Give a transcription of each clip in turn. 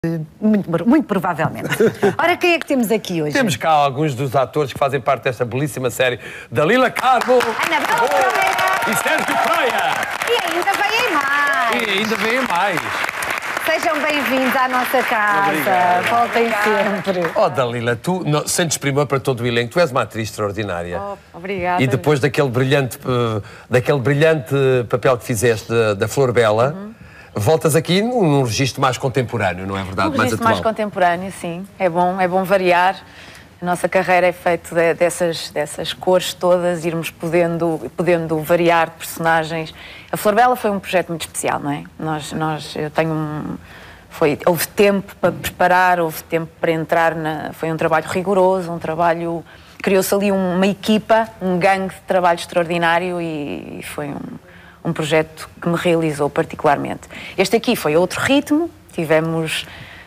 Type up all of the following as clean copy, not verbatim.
Muito provavelmente. Ora, quem é que temos aqui hoje? Temos cá alguns dos atores que fazem parte desta belíssima série. Dalila Carmo, Anabela Praia e Sérgio Praia. E ainda vêm mais. E ainda vêm mais. Sejam bem-vindos à nossa casa. Obrigado. Voltem sempre. Oh, Dalila, tu sentes primor para todo o elenco. Tu és uma atriz extraordinária. Oh, obrigada. E depois daquele brilhante papel que fizeste da Flor Bela, voltas aqui num registro mais contemporâneo, não é verdade? Um registro mais contemporâneo, sim. É bom variar. A nossa carreira é feita dessas cores todas, irmos podendo variar personagens. A Flor Bela foi um projeto muito especial, não é? Houve tempo para preparar, houve tempo para entrar foi um trabalho rigoroso, criou-se ali uma equipa, um gangue de trabalho extraordinário e foi um projeto que me realizou particularmente. Este aqui foi outro ritmo, tivemos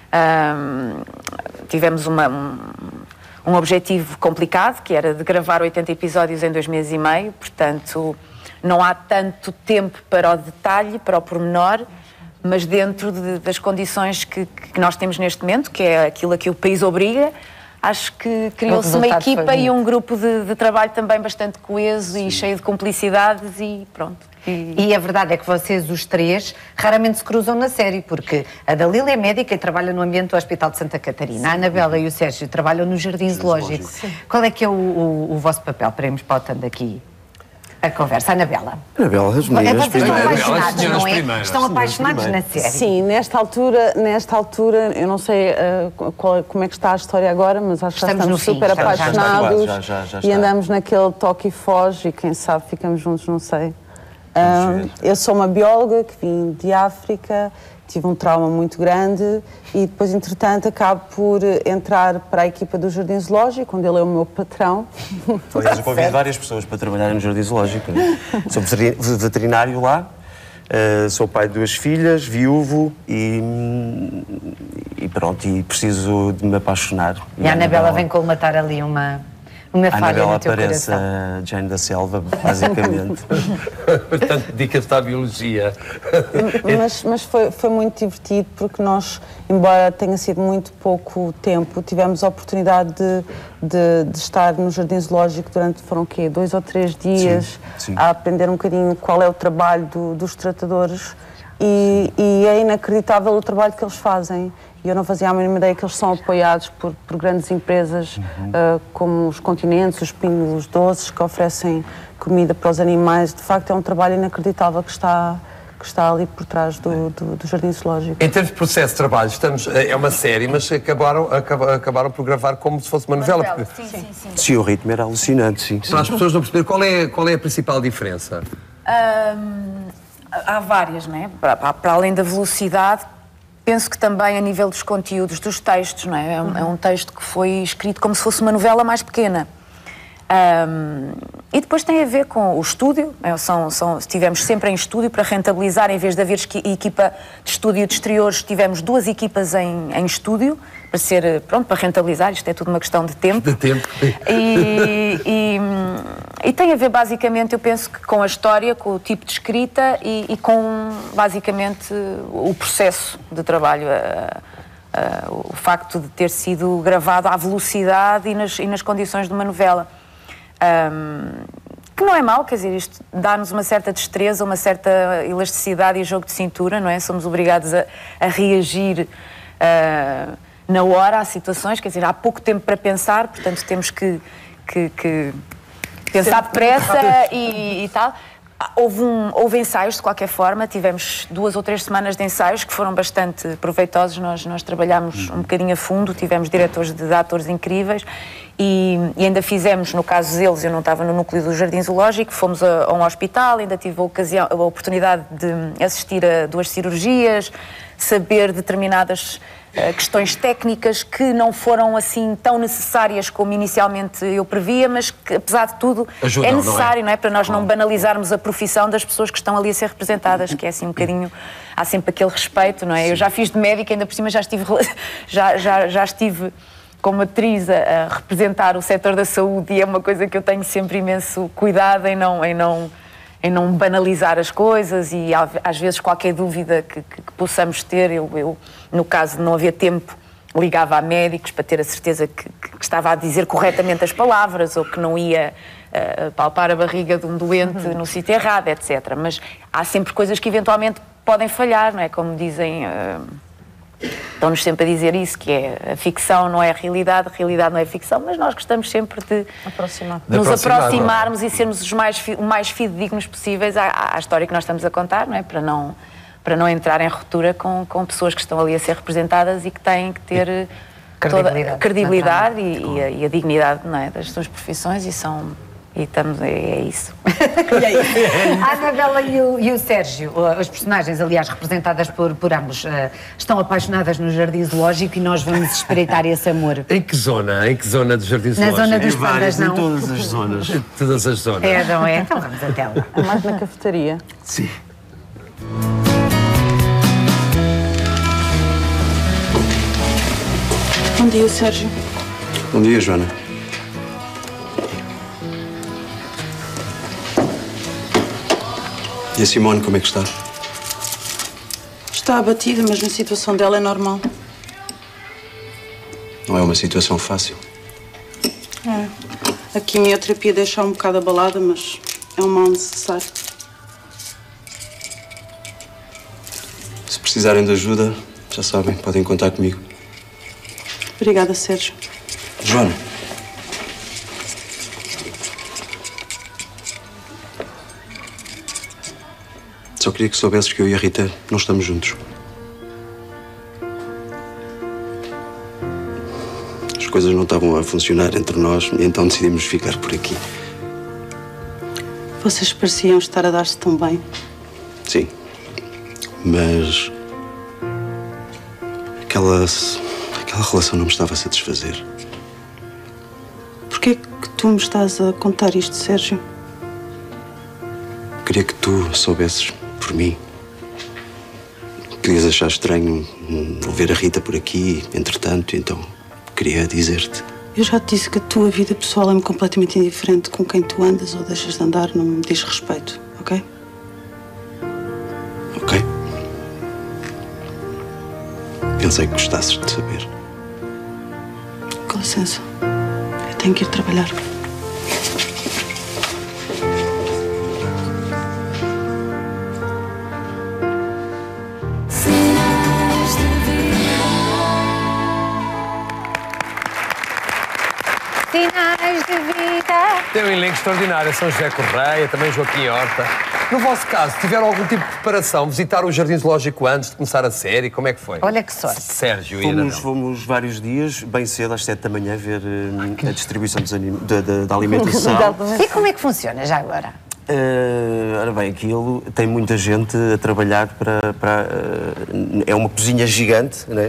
um objetivo complicado, que era de gravar 80 episódios em 2 meses e meio, portanto não há tanto tempo para o detalhe, para o pormenor, mas dentro das condições que nós temos neste momento, que é aquilo a que o país obriga, acho que criou-se uma equipa e um grupo de trabalho também bastante coeso e cheio de cumplicidades e pronto. E a verdade é que vocês, os três, raramente se cruzam na série, porque a Dalila é médica e trabalha no ambiente do Hospital de Santa Catarina. A Anabela e o Sérgio trabalham no Jardim Zoológico. Qual é que é o vosso papel para irmos pautando aqui a conversa? Anabela, as meninas vocês estão apaixonados, As não é? primeiras. Estão apaixonados na série. Sim, nesta altura, eu não sei como é que está a história agora, mas acho que estamos super apaixonados já e andamos naquele toque e foge e quem sabe ficamos juntos, não sei. Eu sou uma bióloga que vim de África, tive um trauma muito grande e depois, entretanto, acabo por entrar para a equipa do Jardim Zoológico, onde ele é o meu patrão. Aliás, eu convido várias pessoas para trabalharem no Jardim Zoológico. Sou veterinário lá, sou pai de 2 filhas, viúvo e pronto, e preciso de me apaixonar. E a Anabela vem colmatar ali uma falha no teu aparece coração. a Jane da Selva, basicamente. Portanto, dedica-se à biologia. Mas foi muito divertido porque nós, embora tenha sido muito pouco tempo, tivemos a oportunidade de estar no Jardim Zoológico durante, foram o quê? 2 ou 3 dias, sim. a aprender um bocadinho qual é o trabalho dos tratadores e é inacreditável o trabalho que eles fazem. E eu não fazia a mínima ideia que eles são apoiados por grandes empresas como os Continentes, os Pingos Doces, que oferecem comida para os animais. De facto, é um trabalho inacreditável que está ali por trás do Jardim Zoológico. Em termos de processo de trabalho, é uma série, mas acabaram por gravar como se fosse uma novela. Porque, Sim, o ritmo era alucinante, sim. para as pessoas não perceberem, qual é a principal diferença? Há várias, não é? Para além da velocidade, penso que também a nível dos conteúdos, dos textos, não é? É um texto que foi escrito como se fosse uma novela mais pequena. E depois tem a ver com o estúdio. Estivemos sempre em estúdio para rentabilizar, em vez de haver equipa de estúdio de exteriores, tivemos 2 equipas em estúdio para rentabilizar. Isto é tudo uma questão de tempo. E tem a ver basicamente, eu penso que com a história, com o tipo de escrita e com basicamente o processo de trabalho, o facto de ter sido gravado à velocidade e nas condições de uma novela. Que não é mau, quer dizer, isto dá-nos uma certa destreza, uma certa elasticidade e jogo de cintura, não é? Somos obrigados a reagir na hora às situações, quer dizer, há pouco tempo para pensar, portanto temos que pensar depressa e tal. Houve ensaios, de qualquer forma, tivemos 2 ou 3 semanas de ensaios que foram bastante proveitosos. Nós trabalhámos um bocadinho a fundo, tivemos diretores de atores incríveis e ainda fizemos, no caso deles, eu não estava no núcleo do Jardim Zoológico, fomos a um hospital, ainda tive a oportunidade de assistir a 2 cirurgias, saber determinadas questões técnicas que não foram assim tão necessárias como inicialmente eu previa, mas que, apesar de tudo, é necessário, não é? Para nós não banalizarmos a profissão das pessoas que estão ali a ser representadas, que é assim um bocadinho, há sempre aquele respeito, não é? Eu já fiz de médica, ainda por cima já estive como atriz a representar o setor da saúde e é uma coisa que eu tenho sempre imenso cuidado em em não banalizar as coisas e às vezes qualquer dúvida que possamos ter, eu, no caso de não haver tempo, ligava a médicos para ter a certeza que estava a dizer corretamente as palavras ou que não ia palpar a barriga de um doente no sítio errado, etc. Mas há sempre coisas que eventualmente podem falhar, não é? Como dizem, estão-nos sempre a dizer isso, que é a ficção não é a realidade não é ficção, mas nós gostamos sempre de nos aproximarmos e sermos o mais fidedignos possíveis à história que nós estamos a contar, não é? Para não entrar em ruptura com pessoas que estão ali a ser representadas e que têm que ter toda a credibilidade e a dignidade, não é, das suas profissões é isso. A Anabela e o Sérgio, as personagens, aliás, representadas por ambos, estão apaixonadas no Jardim Zoológico e nós vamos espreitar esse amor. Em que zona? Em que zona do Jardim Zoológico? Na zona dos pandas, não? Em todas as zonas. Todas as zonas. É, não é? Então vamos até lá. Mais na cafetaria. Sim. Bom dia, Sérgio. Bom dia, Joana. E a Simone, como é que está? Está abatida, mas a situação dela é normal. Não é uma situação fácil. É. A quimioterapia deixa um bocado abalada, mas é um mal necessário. Se precisarem de ajuda, já sabem, podem contar comigo. Obrigada, Sérgio. Joana. Só queria que soubesses que eu e a Rita não estamos juntos. As coisas não estavam a funcionar entre nós e então decidimos ficar por aqui. Vocês pareciam estar a dar-se tão bem. Sim. Mas... Aquela relação não me estava a satisfazer. Porquê é que tu me estás a contar isto, Sérgio? Queria que tu soubesses por mim. Querias achar estranho não ver a Rita por aqui, entretanto, então queria dizer-te. Eu já te disse que a tua vida pessoal é-me completamente indiferente. Com quem tu andas ou deixas de andar não me diz respeito, ok? Ok. Pensei que gostasses de saber. Com licença. Eu tenho que ir trabalhar. Sinais de vida. Tem um elenco extraordinário, São José Correia, também Joaquim Horta. No vosso caso, tiveram algum tipo de preparação? Visitaram o Jardim Zoológico antes de começar a série? Como é que foi? Olha que sorte. Sérgio e Anabela. Fomos vários dias, bem cedo, às 7 da manhã, ver a distribuição da alimentação. E como é que funciona já agora? Ora bem, aquilo tem muita gente a trabalhar é uma cozinha gigante, não é?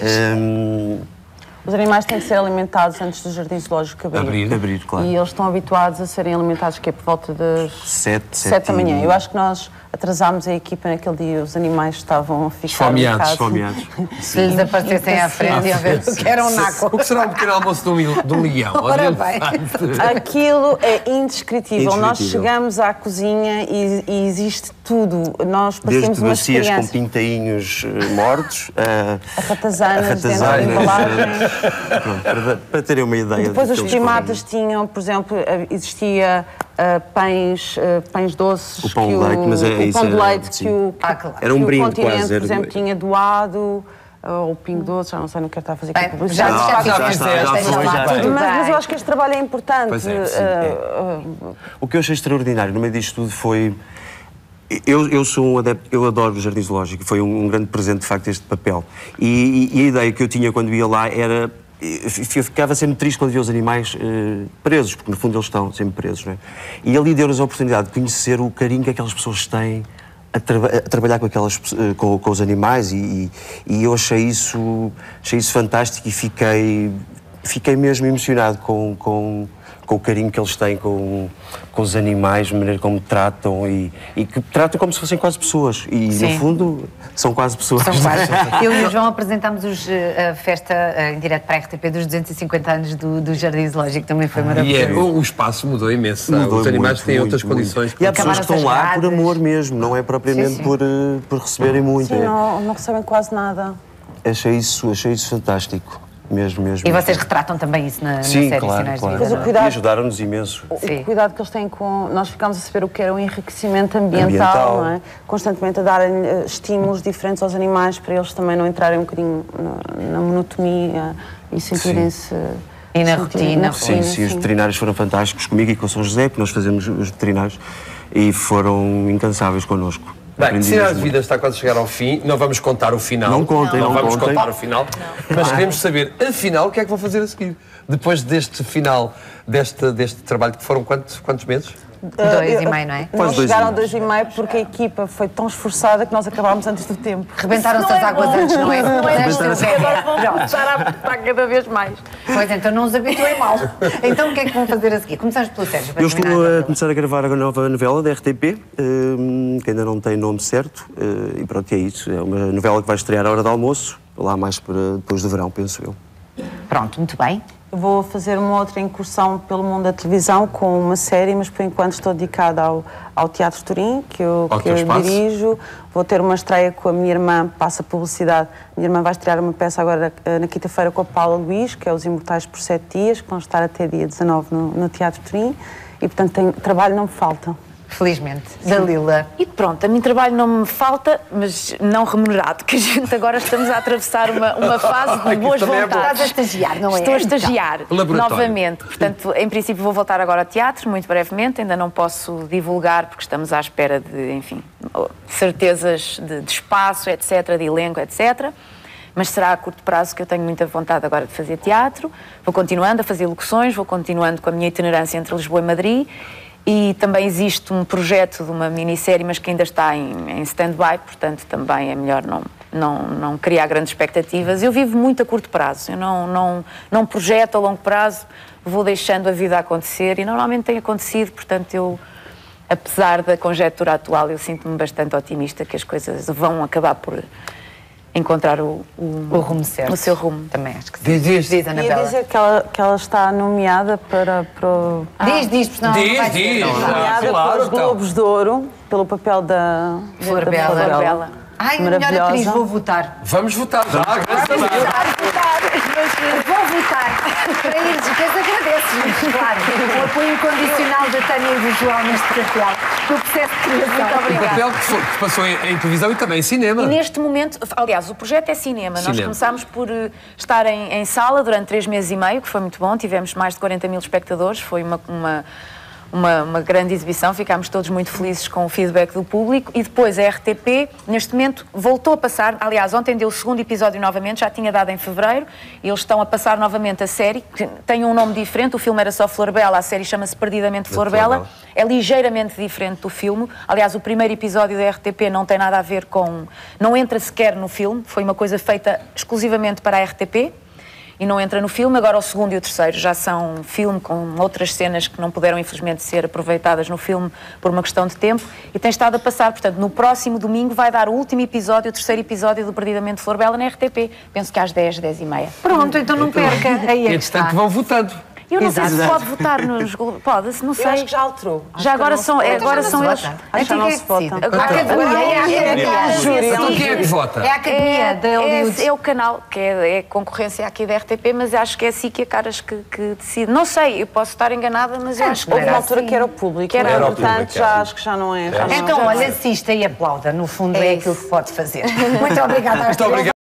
Os animais têm que ser alimentados antes do Jardim Zoológico abrir. Abrir, claro. E eles estão habituados a serem alimentados que é por volta das 7 da manhã. Eu acho que nós atrasámos a equipa naquele dia. Os animais estavam a ficar esfomeados. Se lhes aparecessem à frente e a ver o que era um naco. O que será um pequeno almoço de um leão? Ora bem. Aquilo é indescritível. Nós chegamos à cozinha e existe tudo. Nós parecemos desde umas bacias crianças. com pintainhos mortos a ratazanas dentro da embalagem. Pronto, para terem uma ideia. Depois os primatas tinham, por exemplo, existia pães doces. O pão de leite, mas é o pão de leite que o era um brinde continente, quase. por exemplo, tinha doado. O Pingo Doce, já não sei, não quero estar a fazer aqui publicidade. Mas eu acho que este trabalho é importante. O que eu achei extraordinário no meio disto tudo foi... Eu sou um adepto, eu adoro o Jardim Zoológico, foi um grande presente, de facto, este papel. E a ideia que eu tinha quando ia lá era... Eu ficava sempre triste quando via os animais presos, porque no fundo eles estão sempre presos, não é? E ali deu-nos a oportunidade de conhecer o carinho que aquelas pessoas têm a trabalhar com os animais e eu achei isso fantástico e fiquei fiquei mesmo emocionado com o carinho que eles têm com os animais, a maneira como tratam e que tratam como se fossem quase pessoas. E, Sim. no fundo, são quase pessoas. São quase. Eu e o João apresentámos a festa em direto para a RTP dos 250 anos do Jardim Zoológico, também foi maravilhoso. O espaço mudou imenso. Mudou Os animais muito, têm muito, outras muito. condições. E há pessoas que estão lá por grades. amor mesmo, não é propriamente Sim. por receberem muito. Sim, não recebem quase nada. Achei isso fantástico. Mesmo. E vocês retratam também isso na Sim, série claro, Sinais claro. de Vida, Mas o não é? cuidado- E ajudaram-nos imenso. Sim. O cuidado que eles têm com... Nós ficámos a saber o que era o enriquecimento ambiental, Ambiental. não é? Constantemente a darem estímulos diferentes aos animais para eles também não entrarem um bocadinho na monotonia e sentirem-se... E na sentirem- rotina. Sim, os veterinários foram fantásticos comigo e com o São José, que nós fazemos os veterinários, e foram incansáveis connosco. Bem, Aprendi Sinais de mesmo Vida está quase a chegar ao fim. Não vamos contar o final. Não contem, Não não vamos contem. contar o final. Mas queremos saber, afinal, o que é que vão fazer a seguir? Depois deste final, deste trabalho, que foram quantos meses? 2,5, não é? Não Quase 2 chegaram a anos. 2,5 porque a equipa foi tão esforçada que nós acabámos antes do tempo. Rebentaram-se as águas antes, não é? Não é Antes bom, do porque agora vão começar a apertar cada vez mais. Pois então não os habituem mal. Então o que é que vão fazer a seguir? Começamos pelo Sérgio. para Eu terminar, estou a Gabriela. começar a gravar a nova novela da RTP, que ainda não tem nome certo, e pronto, é isso. É uma novela que vai estrear à hora do almoço, lá mais para depois do verão, penso eu. Pronto, muito bem. Eu vou fazer uma outra incursão pelo mundo da televisão com uma série, mas por enquanto estou dedicada ao Teatro Turim, que eu teu espaço. dirijo. Vou ter uma estreia com a minha irmã, passa publicidade. Minha irmã vai estrear uma peça agora na quinta-feira com a Paula Luís, que é Os Imortais por 7 Dias, que vão estar até dia 19 no Teatro Turim. E, portanto, trabalho não me falta. Felizmente. Dalila. E pronto, a mim trabalho não me falta, mas não remunerado, que a gente agora estamos a atravessar uma fase de boas também é bom. vontades. Estás a estagiar, não é? Estou a estagiar Laboratório. novamente. Portanto, em princípio vou voltar agora ao teatro, muito brevemente. Ainda não posso divulgar, porque estamos à espera de, enfim, certezas de espaço, etc., de elenco, etc., mas será a curto prazo que eu tenho muita vontade agora de fazer teatro. Vou continuando a fazer locuções, vou continuando com a minha itinerância entre Lisboa e Madrid. E também existe um projeto de uma minissérie, mas que ainda está em stand-by, portanto também é melhor não criar grandes expectativas. Eu vivo muito a curto prazo, eu não projeto a longo prazo, vou deixando a vida acontecer e normalmente tem acontecido, portanto eu, apesar da conjectura atual, eu sinto-me bastante otimista que as coisas vão acabar por encontrar o rumo certo. o seu rumo. Também acho que sim. Diz, Diz, Ia Anabela. dizer que ela está nomeada para o... Diz, porque senão não vai ser. Diz. Nomeada claro, para os então. Globos de Ouro, pelo papel da Flor da Bela. Flor Flor Bela. Ai, melhor Maravilhosa. atriz, vou votar. Vamos votar já, graças a Deus. Vou votar. Para eles, que as agradeces, claro. O apoio incondicional da Tânia e do João neste papel. No processo de criação. Muito O obrigada. papel que passou em televisão e também em cinema. E neste momento, aliás, o projeto é cinema. Nós Cinema. começámos por estar em sala durante 3 meses e meio, que foi muito bom. Tivemos mais de 40 mil espectadores. Foi uma grande exibição. Ficámos todos muito felizes com o feedback do público. E depois a RTP, neste momento, voltou a passar. Aliás, ontem deu o segundo episódio novamente. Já tinha dado em fevereiro. E eles estão a passar novamente a série. Que tem um nome diferente. O filme era só Flor Bela. A série chama-se Perdidamente Flor Bela. É ligeiramente diferente do filme. Aliás, o primeiro episódio da RTP não tem nada a ver com... Não entra sequer no filme. Foi uma coisa feita exclusivamente para a RTP e não entra no filme. Agora o segundo e o terceiro já são filme com outras cenas que não puderam, infelizmente, ser aproveitadas no filme por uma questão de tempo e tem estado a passar. Portanto, no próximo domingo vai dar o último episódio, o terceiro episódio do Perdidamente Flor Bela na RTP. Penso que às 10, 10h30. Pronto, então não perca. Aí é que está. Entretanto, vão votando. Eu não sei se Exato. pode votar nos... Pode-se, não sei. Eu acho que já alterou. Acho Já que agora não são, se pode. agora são eles. Acho que Então não quem é se que vota. decide? Agora- A academia, é a academia. Júri, Então quem é que vota? É a academia da Hollywood. É o canal, que é concorrência aqui da RTP, mas acho que é assim que a Caras que decide. Não sei, eu posso estar enganada, mas eu acho que Houve uma Era altura assim. que era o público. Que era o Portanto, público, já acho que já não é. já não- Então, já não olha, é. assista e aplauda. No fundo, é É aquilo isso. que pode fazer. Muito obrigada. Muito obrigado.